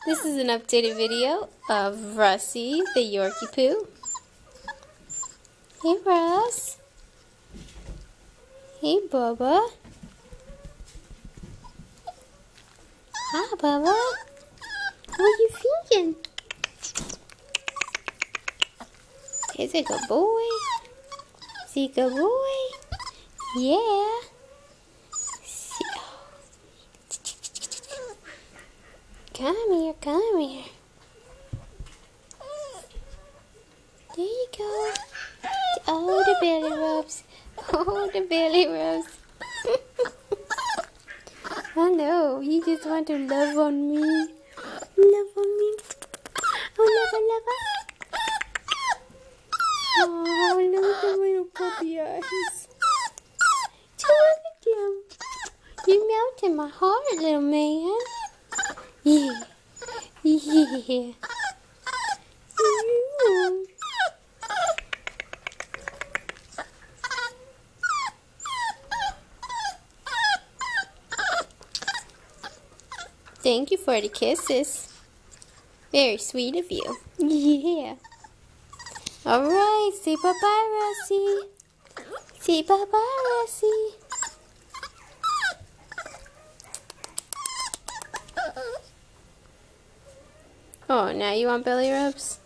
This is an updated video of Russie, the Yorkipoo. Hey, Russ. Hey, Bubba. Hi, Bubba. What are you thinking? Is it a good boy? Is he a good boy? Yeah. Come here, come here. There you go. Oh, the belly rubs. Oh, the belly rubs. Oh no, you just want to love on me. Love on me. Oh, love. Oh, look at my little puppy eyes. Look at them. You melted my heart, little man. Yeah. Yeah. Thank you for the kisses. Very sweet of you. Yeah. Alright, say bye-bye, Russie. Say bye-bye, Russie. Oh, now you want belly rubs?